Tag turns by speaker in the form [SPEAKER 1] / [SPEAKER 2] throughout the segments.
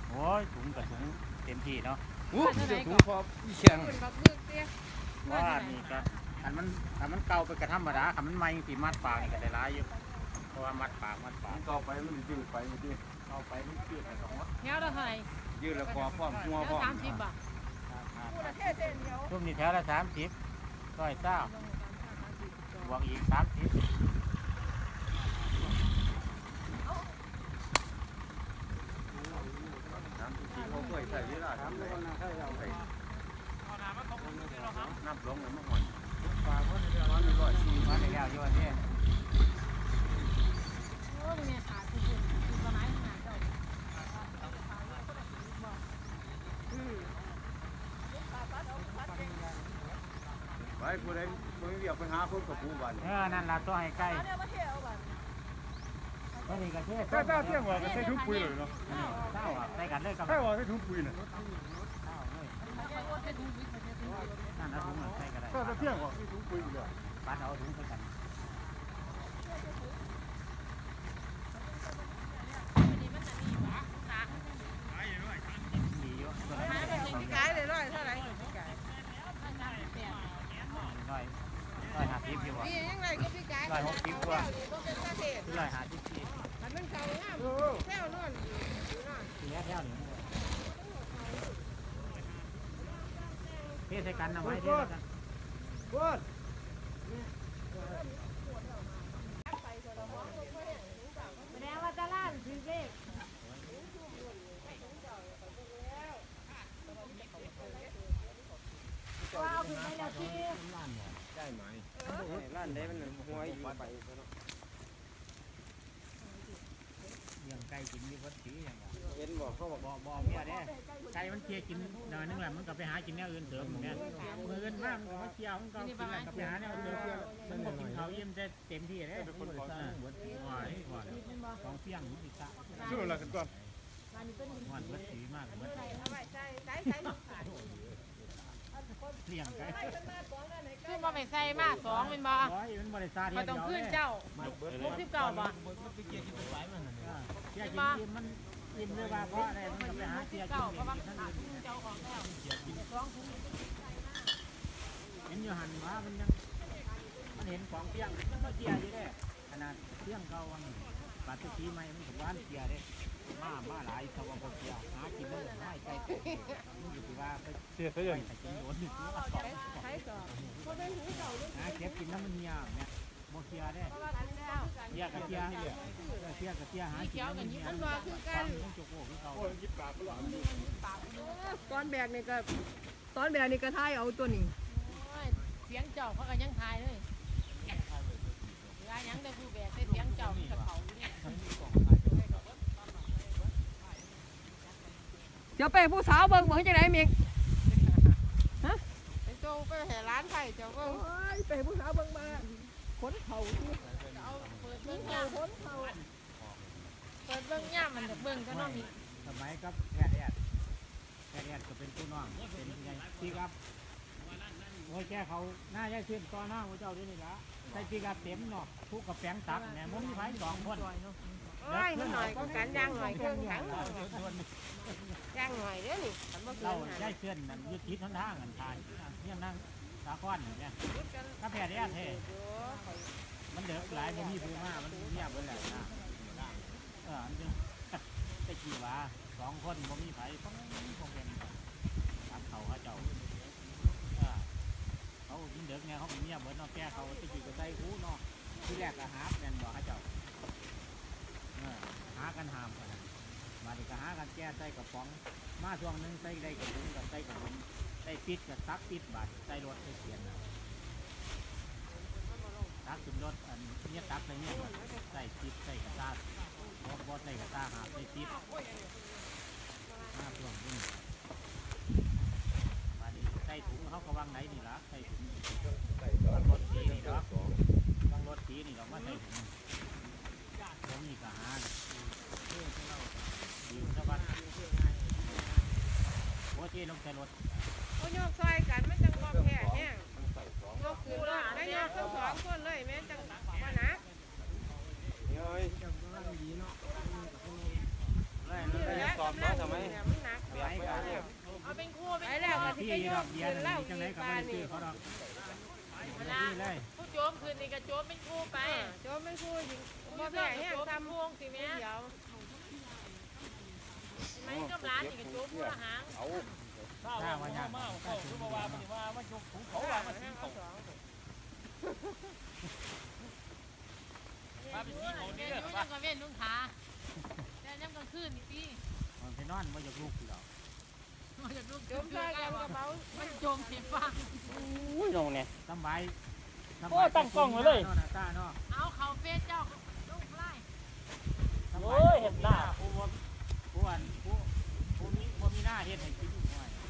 [SPEAKER 1] โอ้ยถุงกับถุงเต็มที่เนาะ
[SPEAKER 2] โอ้เดี๋ยวถุงพอเชียง
[SPEAKER 1] ว่านี่ก็อันมันเก่าไปกระธรรมดาคันมันใหม่สีมัดปากนี่ก็ได้ร้ายอยู่เพราะว่ามัดปาก
[SPEAKER 2] ต่อไปมันยืดไปเมื่อกี้
[SPEAKER 1] เอาไปมันยืดไปสองวัด
[SPEAKER 3] แถวละเท่าไหร่
[SPEAKER 2] ยืดแล้วพอพร้อมหัวพร้อม
[SPEAKER 3] 30 บาท
[SPEAKER 1] ทุ่มนี่แถวละ30ร้อยเจ้าบวกอีก30
[SPEAKER 2] เขาเคยใส่เวลาทำเลยน้ำลงเลยเมื่อก่อนปลาก็ได้ร้อนร้อยสี่
[SPEAKER 1] มาในแก้วอยู่อันนี้
[SPEAKER 3] โอ้ยแม่ขาดคือบ่ไหนขนาดเจ้า
[SPEAKER 2] ไปผู้ใดผู้เรียกไปหาคนกับผู้บัน
[SPEAKER 1] นั่นล่ะตัวให้ใกล้ตัวนี้ก็เทศ
[SPEAKER 4] ถ้าเที่ยงว่าก็ใช้ถุงปุ๋ยเลยเนาะ
[SPEAKER 1] เจ้าใส่กันเลยกับ
[SPEAKER 4] ถ้าว่าใช้ถุงปุ๋ยน่ะ
[SPEAKER 1] นั่นนะถุงใส่กันได้
[SPEAKER 4] ถ้าเที่ยงว่าใช้ถุงปุ๋ยอยู่แล้ว
[SPEAKER 1] ปัดเอาถุงใส่กันดีอยู่ตัวนั้น
[SPEAKER 3] ขายเลยร้อยเท่าไหร่
[SPEAKER 1] 150อยู่บ่
[SPEAKER 3] พี่ยังไงก็พี่กาย
[SPEAKER 1] 160กว่า
[SPEAKER 3] เป็นประเทศ
[SPEAKER 1] 154
[SPEAKER 3] มันเก่างามแถวนอน
[SPEAKER 1] เสียแถวนี้เทใส่กันนะไว้เทใส่กัน
[SPEAKER 3] แสดงว่าตลาดถือเลขว้าวคือไปแล้วที่
[SPEAKER 2] ได้ไหมร้านใดมันหัวอยู่ไป
[SPEAKER 1] เลี้ยงไก่กินมีวัตถุอย่างเงี้ย
[SPEAKER 2] เห็นบอกเขาบอก
[SPEAKER 1] บ่เมียเด้ไก่มันเคี่ยกินหน่อยนึงแหละมันก็ไปหากินแนวอื่นเสริมเนี่ยมืออื่นมากมันเคี่ยวมันก็กินแล้วก็ไปหาแนวอื่นเสริมมันก็กินเขายิ้มได้เต็มที่เลยหวานของเพี้ยงมันติดตา
[SPEAKER 4] ชื่ออะไรกันก่อน
[SPEAKER 1] หวานวัตถุมากวัตถุเลี้ยงไก่
[SPEAKER 3] คือบ่ไปใส่มา2เป็นบ่
[SPEAKER 1] ร้อยมันบริษัท
[SPEAKER 3] บ่ต้องขึ้นเจ้า69บ่
[SPEAKER 1] เคี่ยกินมันกินเลยว่าเพราะอะไรมันก็ไปหาเคี่ยกิน
[SPEAKER 3] เพราะว่า
[SPEAKER 1] ทั้ง
[SPEAKER 3] ขาด
[SPEAKER 1] อื่น
[SPEAKER 3] เจ้าของแล้ว2ถุง
[SPEAKER 1] เห็นอยู่หันว่ามันยังมันเห็นของเที่ยงมันมาเกียร์อยู่ได้ขนาดเที่ยงเก่าวันปาตุกีใหม่มันถึงวันเกียร์ได้มาหลายเขาว่าเกียร์หากินเลยไม่ไกลมันอยู่ที่ว่าไป
[SPEAKER 4] เสียซะ
[SPEAKER 1] ไป
[SPEAKER 4] ยัง
[SPEAKER 1] แต่กินโดนหนึ่งตัวสองหาเก็บกินน้ำมันเงียเนี่ยโมเกียร์ได้เกียร์กับเกียร์เกียร์กับเกียร์หากินน้ำมันเงียต้องจุกโอ้เขา
[SPEAKER 5] ตอนแบกนี่ก็ทายเอาตัวนี้
[SPEAKER 3] เสียงเจ้าเขาก็ยังทายเลยเวลายังได้ผู้แบกได้เสียงเจ้ากับเขาอยู่นี่
[SPEAKER 5] เดี๋ยวไปผู้สาวเบิ่งบ่เฮ็ดจังได๋มิก
[SPEAKER 3] เป็นโจ้ไปแห่ร้านไผ่เจ้าก็
[SPEAKER 5] โอ้ยไปผู้สาวเบิ่งมาขนเข่าที่
[SPEAKER 3] เอาเปิดเบิ้งย่ามเปิดเบิ้งย่ามมันเบิ้งก็น้องมี
[SPEAKER 1] สมัยกับแพทย์ก็เป็นผู้น้องเป็นยังไงพี่ครับโอ้ยแกเขาหน้าแย่ขึ้นต่อหน้าพระเจ้าด้วยนี่ละใส่พี่กับเต็มเนาะทุกกับแป้งตักเนี่ยมันมีไฟ2 คน
[SPEAKER 3] โอ้ยมันหน่อยก็กันย่างหน่อยเครื่องถังย่างหน่อยเด้อนี่ทำบ่เกิ
[SPEAKER 1] เรา
[SPEAKER 3] น
[SPEAKER 1] ได้เพื่อนนั่นยึดทิศทั้งทางกันทานเนี่ยนั่งตาก้อนเนี่ยถ้าแพ้ได้เท่มันเดือดหลายมันมีภูมามันเงียบไปแล้วนะอันนี้ตะกี้ว่า2 คนมันมีไฟคงเป็นตัดเขาเจ้าเขากินเดือดเนี่ยเขาเงียบเหมือนนอกแก่เขาตะกี้ก็ใส่หูเนาะที่แรกก็หาแม่นบอกเจ้าหากันหามกันมาดิก็หากันแก้ใส่กระป๋องมาช่วงนึงใส่ได้กระปุกกับใส่กระปุกใส่ปิดกับซักปิดบาดใส่รถใส่เสียนซักขึ้นรถอันนี้ตักอะไรเนี่ยใส่ปิดใส่กระซ่าบอใส่กระซ่าหาใส่ปิดมาช่วงนี้มาดิใส่ถุงเขาก็วางไหนนี่ละใส่ถุงวางรถสีนี่หรอวางรถสีนี่หรอมาใส่ถุงผมมีกระหาอยู่สวัสดิ์โอ้เจ๊ลงใส่รถ
[SPEAKER 3] โอ้ยกซอยกันมันจังบ่แพ้แห้งยกคือรถได้ยกทั้ง2คนเลยแม่จังว่านะ
[SPEAKER 2] เฮ้ย
[SPEAKER 1] เลย
[SPEAKER 3] และกำลังเนี่ยมันหนัก
[SPEAKER 2] เบียดไปเอาเนี่ย
[SPEAKER 3] เอาเป็นคู่ไปแล้วก็
[SPEAKER 1] พี่
[SPEAKER 3] ที่
[SPEAKER 1] ด
[SPEAKER 3] ย
[SPEAKER 1] อก กเบี้ย
[SPEAKER 3] ขึ้น
[SPEAKER 1] นั่
[SPEAKER 3] เล่าน
[SPEAKER 1] จังไหน
[SPEAKER 3] อีก
[SPEAKER 1] กับ
[SPEAKER 3] บ้า
[SPEAKER 1] มัน น
[SPEAKER 3] นี่
[SPEAKER 1] ซื้อเขาดอก
[SPEAKER 3] เวลาผู้โจมคืนนี่ก็โจมเป็นคู่ไปโจมเป็นคู่ยิงบ่แพ้แห้งทำพวงสิแม่เดี๋ยวไม่ก็ร้านนี่ก็โจมผู้ละหาง
[SPEAKER 2] เอา
[SPEAKER 1] ถ้าว่าอย่างก็ถือว่ามัน
[SPEAKER 3] เขาว่ามันสิเขามาเป็นที่เขาเนี่ยยุ่งยังกับเว้นนุ่งขาแต่ยังกลางคืนนี่พี่
[SPEAKER 1] มันไปนอนมันจะลุกหรอก
[SPEAKER 3] โจมใส่กันกระเป๋ามันโจมเข็มฟัง
[SPEAKER 2] อุ้ยน้องเนี่ย
[SPEAKER 1] สบาย
[SPEAKER 2] โอ้ตั้งกล้องไว้เลย
[SPEAKER 1] ตาเนาะ
[SPEAKER 3] เอาเขาเฟซเจ้าลูกไล่
[SPEAKER 2] โอ้ยเห็นหน้า
[SPEAKER 1] ผู้มีหน้าเฮ็ดให้กินหน่อย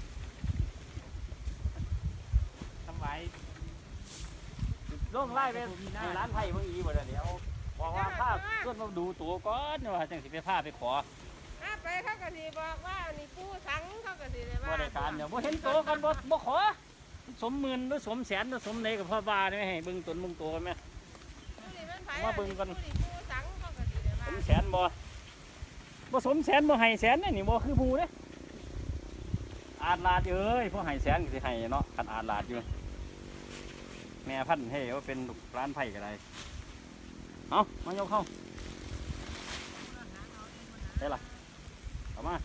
[SPEAKER 1] สบาย
[SPEAKER 2] ล่มไล่ไปร้านไผ่เมื่อกี้บ่เดี๋ยวบอกว่าภาพเพื่อนมาดูตัวก่อนว่าจังสิไปพาไปขอ
[SPEAKER 3] ไปเขาก็สิบอกว่านี่ผู้สังเขาก็สิได้
[SPEAKER 2] บ่
[SPEAKER 3] ว่า
[SPEAKER 2] ได้การเดี๋ยวบ่เห็นตัวกันบ่ขอสมหมื่นหรือสมแสนหรือสมใดกับพ่อบ้าได้ให้เบิ่งตนเบิ่งตัวกันไหม
[SPEAKER 3] มาเบิ่งกันผู้สังเขาก็สิได้
[SPEAKER 2] ส
[SPEAKER 3] ว่าม
[SPEAKER 2] แสนบ่สมแสนบ่ให้แสนนี่บ่คือผู้เด้อาดลาดเอ้ยพวกให้แสนก็สิให้เนาะคันอาดลาดอยู่แม่พันธุ์ให้ว่าเป็นร้านไผ่ก็ได้เอามายกเข้าได้ล่ะเอามา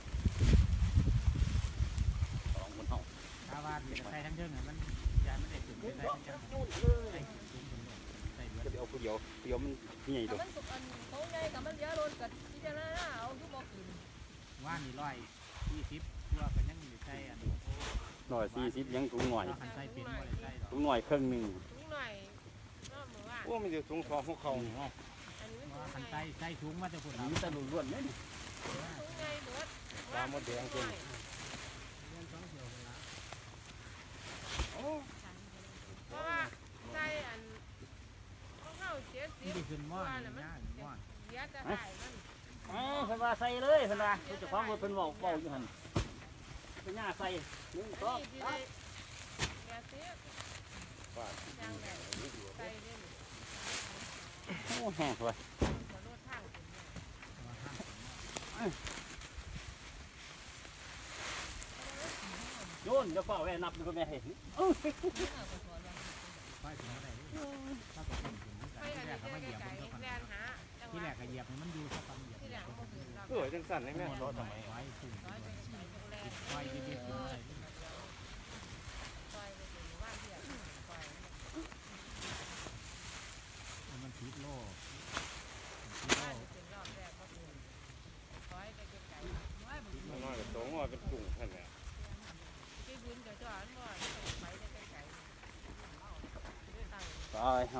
[SPEAKER 2] สองคนเอา
[SPEAKER 1] ถ้าว่าใส่ทั้งเชิงมันยามันได้ถึงได้ทั้งเชิงใส่เดือ
[SPEAKER 2] จะ
[SPEAKER 1] ด
[SPEAKER 2] ไปเอาผู้เดียวมันใหญ่ตัว
[SPEAKER 5] มันสุกอันเขาใหญ่กับมันเยอะโดนกับพิจารณาเอาทุกบอกอื่น
[SPEAKER 1] ว่านี่120ตัวกันยังอยู่ใส่อัน
[SPEAKER 2] หน่อย40ยังถุงหน่อย
[SPEAKER 1] คันใส่เป็นบ่ได้ใส่ดอก
[SPEAKER 2] ถุงหน่อยครึ่งหนึง
[SPEAKER 3] หน่อยก็เหมือนว่า
[SPEAKER 4] โอ้มันจะสูงสองหัวเข่า
[SPEAKER 3] อันนี้
[SPEAKER 1] ว่าคั
[SPEAKER 3] มัน
[SPEAKER 1] นใส่ถุงมาจะพุ่น
[SPEAKER 2] มีแต่ล้วนๆเนี่ย
[SPEAKER 3] สูงไงเบิด
[SPEAKER 2] ปลาหมดแดงเก่ง
[SPEAKER 3] เพราะว่าใส่อันเข้าเสีย
[SPEAKER 1] ที่ได้ขึ้นม้อนนี่นะม้อน
[SPEAKER 3] เสียจะได้มัน
[SPEAKER 2] เพิ่นว่าใส่เลยเพิ่นว่าเจ้าของเพิ่นเว้าอยู่หั่นเพิ่นย่าใส่1 2
[SPEAKER 3] นี่ที่ได้แกเสียจังไดใส่เล่น
[SPEAKER 2] โอ้แห้งสวย
[SPEAKER 3] ขอรถทาง
[SPEAKER 2] โยนเดี๋ยวเฝ้าไว้นับดูก็แม่เห็น
[SPEAKER 1] ไปถึงอะไรถ้าก็เป็นถึง
[SPEAKER 3] ไป
[SPEAKER 1] ที่
[SPEAKER 3] อัน
[SPEAKER 1] แร
[SPEAKER 3] นี้
[SPEAKER 1] กเขามาเหยียบ
[SPEAKER 3] ไก่
[SPEAKER 1] มันก็
[SPEAKER 3] แลนหาจังห
[SPEAKER 1] ที่แร
[SPEAKER 3] วะ
[SPEAKER 1] กก็เหยียบมันอยู่สักพักเหยียบ
[SPEAKER 3] ที่แรกมันคือเรา
[SPEAKER 4] เออจังสั่นเลยแม่
[SPEAKER 1] รถทำไมไว้ขึ้น
[SPEAKER 3] ร้อยไปใส่แลน
[SPEAKER 1] ไฟเย็นๆเลย
[SPEAKER 3] ซอยไปถึงว่าที่ซอย
[SPEAKER 1] มันทิศโล
[SPEAKER 3] ว่าจะเป็นรอบแรกก็คือซอยไปไกลๆน้อยบุญ
[SPEAKER 4] น้อยกับโตงอเป็นตุ่งท่านเนี่ย
[SPEAKER 3] ที่บุญจะจอดบ่ไปได้ไกลๆ
[SPEAKER 2] ตายเฮา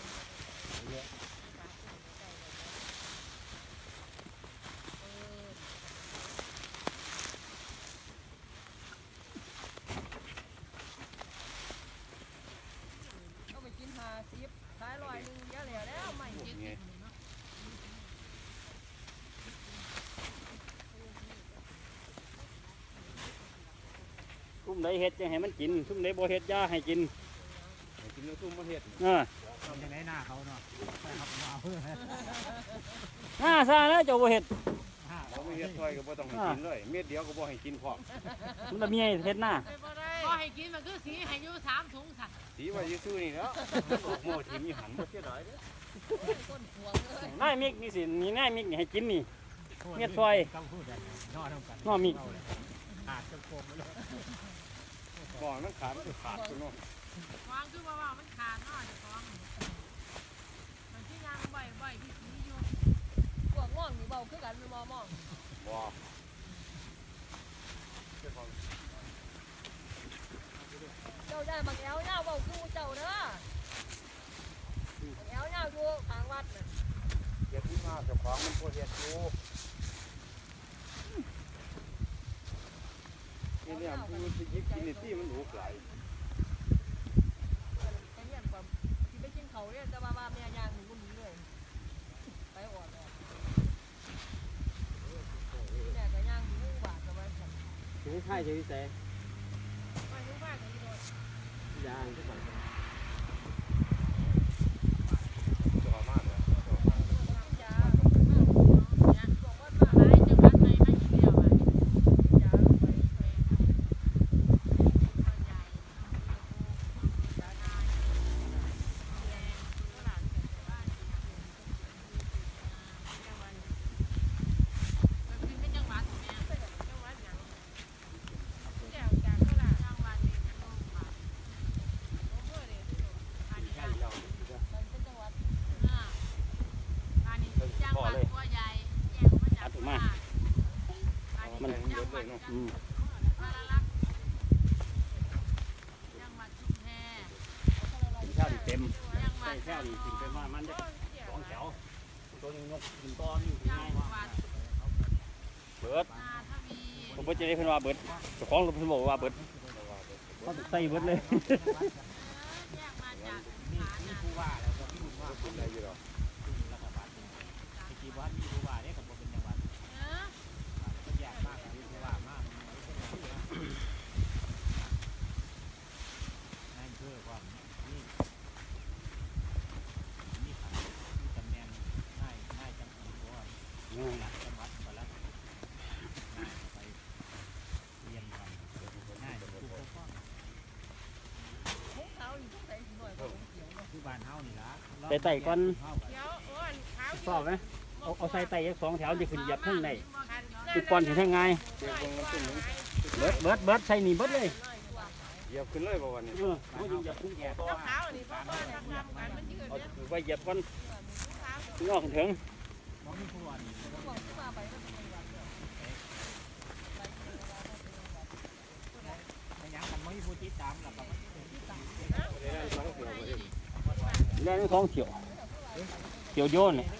[SPEAKER 5] เอาไปกิน50ขาย100เยอะแล้วไม่กิน
[SPEAKER 4] ไง
[SPEAKER 2] ซุ่มใดเฮ็ดจังให้มันกินซุ่มใดบ่เฮ็ดอย่าให้กิน
[SPEAKER 4] กินแล้วตุ้มมาเห็ด
[SPEAKER 1] ทำยังไงหน้าเขาเนาะใช่ครับมาเอาเพื่อ
[SPEAKER 2] ซาแล้วเจ้าบ่เฮ็ด
[SPEAKER 4] เขาไม่เห็ดซอยก็บ่ต้องให้กินเลยเม็ดเดียวก็บ่ให้กินพร้อม
[SPEAKER 2] มันละเมียเฮ็ดหน้า
[SPEAKER 3] พอให้กินมันคือสีให้อยู่3ถุงสั่น
[SPEAKER 4] สีไว้ซื่อๆนี่แล้วโม่ถิ่มอยู่หันบ่เสียดายเด้อ
[SPEAKER 5] ต้นพวงเลย
[SPEAKER 2] นายมิกนี่สินี่นายมิกนี่ให้กินนี่
[SPEAKER 1] ต้องพูดแบบนอนกันขาดจะโกงไปเลย
[SPEAKER 4] บ่มันขาดมันขาดตัวเนาะ
[SPEAKER 3] วางคือว่ามันขาดเนาะจะฟ้องมันที่ยังบ่อยๆที่สีอยู่
[SPEAKER 5] พวกม่องนี่เบาคือกันเป็นมอม่อง
[SPEAKER 4] บ่
[SPEAKER 5] เจ้าได้บักแอวเน่าเบาคือเจ้าเด้อบักแอวเน่าอยู่ทางวัดน่ะ
[SPEAKER 4] เฮ็ดที่มาเจ้าของมันบ่เฮ็ดอยู่นี่เนี่ยผู้ที่ยิบกินนี่ที่มันถูกหลาย
[SPEAKER 5] ไปเรียนความที่ไปกินเขาเนี่ยแต่ว่าแม่ย่างหนูก็หนีเลยไปออดแม่ก็ย่างหนูบาดก็ไว้สั่น
[SPEAKER 2] ถึงค่ายจะวิสัย
[SPEAKER 3] มาอยู่บ้านก็อยู่โดน
[SPEAKER 2] ยางที่สั่ง
[SPEAKER 4] จะมากเลย
[SPEAKER 5] ยา
[SPEAKER 3] เนี่ยบอกว่ามาหลายจังหวัดในให้อยู่แล้วอ่ะ
[SPEAKER 4] เลยเนาะ
[SPEAKER 3] จังหวัดชุมแพ
[SPEAKER 2] แค่นี้เต็ม
[SPEAKER 3] จังหวั
[SPEAKER 2] ใส่
[SPEAKER 3] ด
[SPEAKER 2] แค่นี้ถึงเป็นว่ามันจะสองแถวตัวนึงนกถึงตอนอยู่
[SPEAKER 3] จั
[SPEAKER 2] ง่าย
[SPEAKER 3] งหวัด
[SPEAKER 2] เบิด
[SPEAKER 3] นาทวี
[SPEAKER 2] ผมเพิ่นจะได้เพิ่นว่าเบิดเจ้าของรถเพิ่นบอกว่าเบิดเขาใส่เบิดเลย
[SPEAKER 3] แยกมาจาก
[SPEAKER 1] มีผู้ว่าแล้วก็มีผู้ว่า
[SPEAKER 4] คนได้อยู่หรอก
[SPEAKER 1] รัฐบาลที่บ้านมีผู้ว่าเนี่ยก็บ่เป็นจังหวัด
[SPEAKER 3] เออ
[SPEAKER 1] ก็แยกมากมีผู้ว่ามากนั่นคือความนี่มีขันมีตำแหน่งง่ายจังหวัดว่าหลักจังหวัดก็แล้วง่ายไปเรียนกันง่ายทุกข้อ
[SPEAKER 5] ของเขาอยู่ที่ไหนหน่อยก็เขียว
[SPEAKER 1] คือบ้านเฮานี่ล่ะ
[SPEAKER 2] ไต่ก่อน
[SPEAKER 3] เดี๋ยวอ้วนขาว
[SPEAKER 2] ชอบไหมเอาใส่ไต่สองแถวจะขึ้นเหยียบข้างใน
[SPEAKER 3] คัน
[SPEAKER 2] คือปอนถึงให้ง่าย
[SPEAKER 4] เสียงวงมันขึ้นหนึ่ง
[SPEAKER 2] เบิดใส่นี่เบิดเลย
[SPEAKER 4] เหยียบขึ้นเลยบ่วันนี้
[SPEAKER 2] เขาอยู่เหยียบขึ้นแก่ต่อ
[SPEAKER 3] ขาวนี่พ่อพ่อทำกันมันยืด
[SPEAKER 2] เอา
[SPEAKER 3] เนี่ย
[SPEAKER 2] ไว้เหยียบก่อน
[SPEAKER 3] ขาว
[SPEAKER 2] ถึงออกถึง
[SPEAKER 1] บ่มีผู้ว่านี่
[SPEAKER 5] บอกที่ว่าไปก็เป็นวันเดียว
[SPEAKER 1] แต่ยังกันบ่มีผู้ติดตามล่ะครับ
[SPEAKER 2] แล่นสองเที่ยวเที่ยวโยนเนี่ย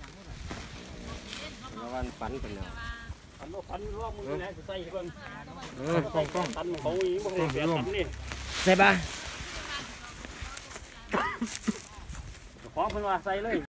[SPEAKER 4] วันฝันเป็นแล้ว
[SPEAKER 2] พันรอบมือไหนใส่เบิ่งใส่กล้องตันของอีบ่ได้เสียตันนี่
[SPEAKER 6] ใช่ปะ
[SPEAKER 2] ของเพิ่นว่าใส่เลย